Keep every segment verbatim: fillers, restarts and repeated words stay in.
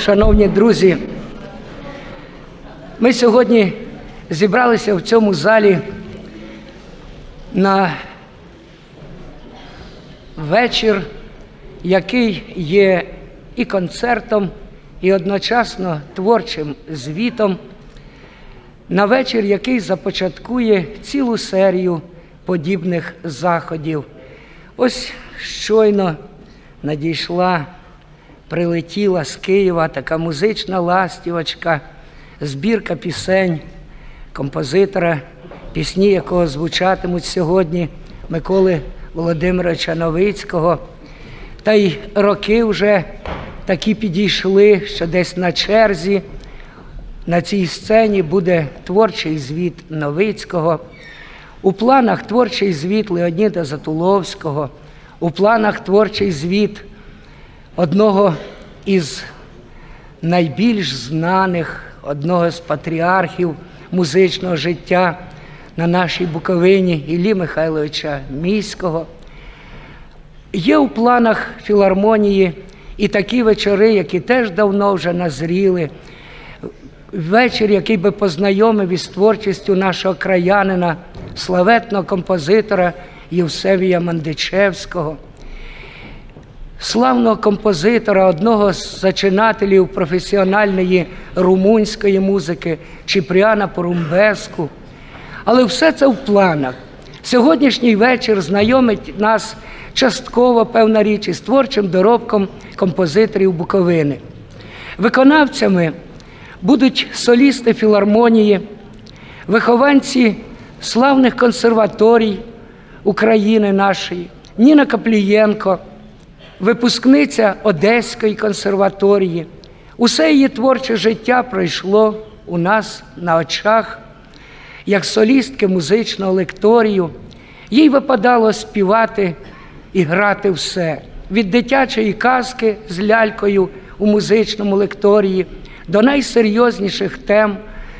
шановні друзі, ми сьогодні зібралися в цьому залі на вечір, який є і концертом, і одночасно творчим звітом, на вечір, який започаткує цілу серію подібних заходів. Ось щойно надійшла, прилетіла з Києва така музична ластівочка, збірка пісень композитора, пісні якого звучатимуть сьогодні Миколи Володимировича Новицького. Та й роки вже такі підійшли, що десь на черзі на цій сцені буде творчий звіт Новицького. У планах творчий звіт Леоніда Затуловського, у планах творчий звіт одного із найбільш знаних, одного з патріархів музичного життя на нашій Буковині Іллі Михайловича Міського. Є у планах філармонії і такі вечори, які теж давно вже назріли. Вечір, який би познайомив із творчістю нашого краянина, славетного композитора Євсевія Мандичевського, славного композитора, одного з зачинателів професіональної румунської музики Чіпріана Порумбеску. Але все це в планах. Сьогоднішній вечір знайомить нас частково, певна річ, із творчим доробком композиторів Буковини. Виконавцями будуть солісти філармонії, вихованці славних консерваторій України нашої, Ніна Каплієнко, випускниця Одеської консерваторії. Усе її творче життя пройшло у нас на очах, як солістки музичного лекторію. Їй випадало співати і грати все. Від дитячої казки з лялькою у музичному лекторії до найсерйозніших тем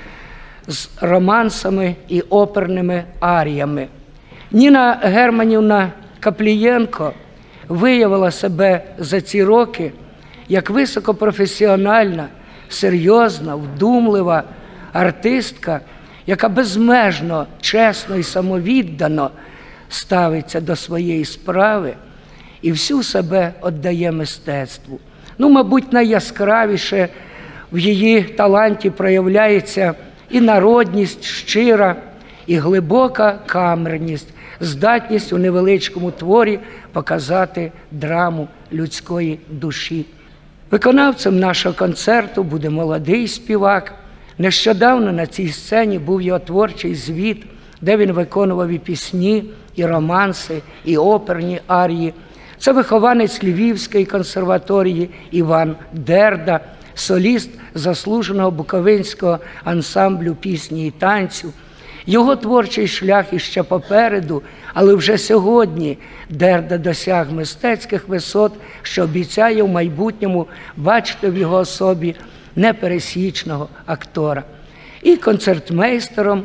з романсами і оперними аріями. Ніна Германівна Каплієнко виявила себе за ці роки як високопрофесіональна, серйозна, вдумлива артистка, яка безмежно, чесно і самовіддано ставиться до своєї справи і всю себе віддає мистецтву. Ну, мабуть, найяскравіше в її таланті проявляється і народність щира, і глибока камерність, здатність у невеличкому творі показати драму людської душі. Виконавцем нашого концерту буде молодий співак. Нещодавно на цій сцені був його творчий звіт, де він виконував і пісні, і романси, і оперні арії. Це вихованець Львівської консерваторії Іван Дерда, соліст заслуженого буковинського ансамблю пісні і танцю. Його творчий шлях іще попереду, але вже сьогодні Дерда досяг мистецьких висот, що обіцяє в майбутньому бачити в його особі непересічного актора. І концертмейстером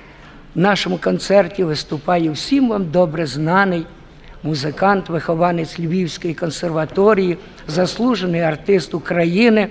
в нашому концерті виступає всім вам добре знаний музикант, вихованець Львівської консерваторії, заслужений артист України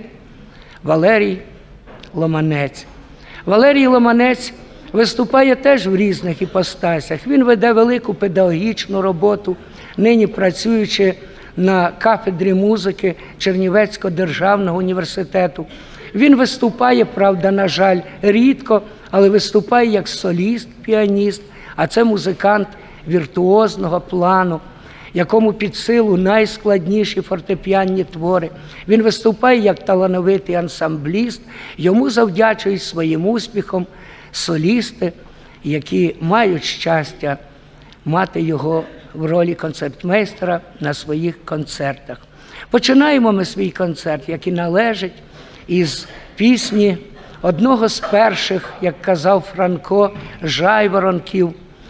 Валерій Ломанець. Валерій Ломанець виступає теж в різних іпостасях. Він веде велику педагогічну роботу, нині працюючи на кафедрі музики Чернівецького державного університету. Він виступає, правда, на жаль, рідко, але виступає як соліст, піаніст, а це музикант віртуозного плану, якому під силу найскладніші фортепіанні твори. Він виступає як талановитий ансамбліст, йому завдячують своїм успіхом солісти, які мають щастя мати його в ролі концертмейстера на своїх концертах. Починаємо ми свій концерт, як і належить, із пісні одного з перших, як казав Франко, жайворонків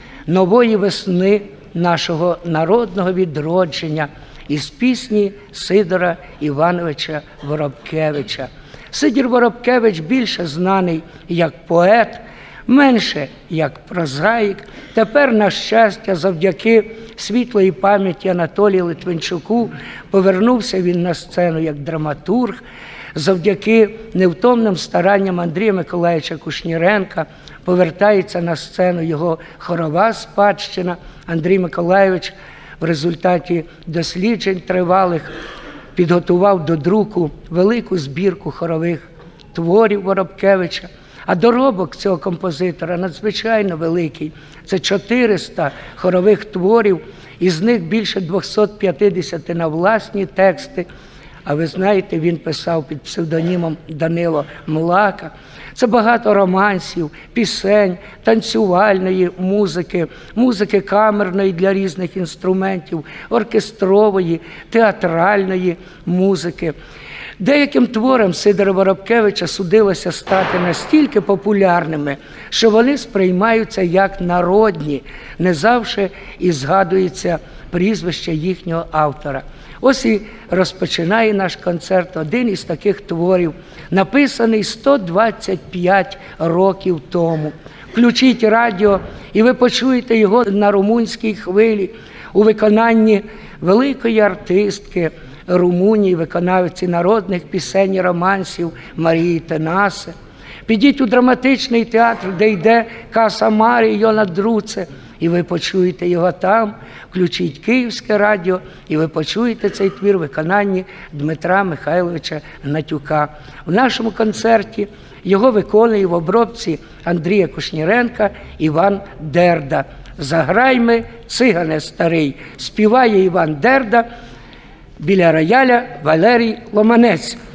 нової весни нашого народного відродження, із пісні Сидора Івановича Воробкевича. Сидір Воробкевич більше знаний як поет, менше як прозаїк. Тепер, на щастя, завдяки світлої пам'яті Анатолію Литвинчуку. Повернувся він на сцену як драматург. Завдяки невтомним старанням Андрія Миколайовича Кушніренка повертається на сцену його хорова спадщина. Андрій Миколайович в результаті досліджень тривалих підготував до друку велику збірку хорових творів Воробкевича. А доробок цього композитора надзвичайно великий. Це чотириста хорових творів, із них більше двохсот п'ятдесят на власні тексти. А ви знаєте, він писав під псевдонімом Данило Млака. Це багато романсів, пісень, танцювальної музики, музики камерної для різних інструментів, оркестрової, театральної музики. Деяким творам Сидора Воробкевича судилося стати настільки популярними, що вони сприймаються як народні, не завжди і згадується прізвище їхнього автора. Ось і розпочинає наш концерт один із таких творів, написаний сто двадцять п'ять років тому. Включіть радіо, і ви почуєте його на румунській хвилі у виконанні великої артистки Румунії, виконавиці народних пісень і романсів Марії Тенасе. Підіть у драматичний театр, де йде Каса Марії Йона Друце, і ви почуєте його там. Включіть Київське радіо, і ви почуєте цей твір в виконанні Дмитра Михайловича Гнатюка. В нашому концерті його виконує в обробці Андрія Кушніренка Іван Дерда. «Заграйми, цигане старий», співає Іван Дерда, біля рояля Валерій Ломанець.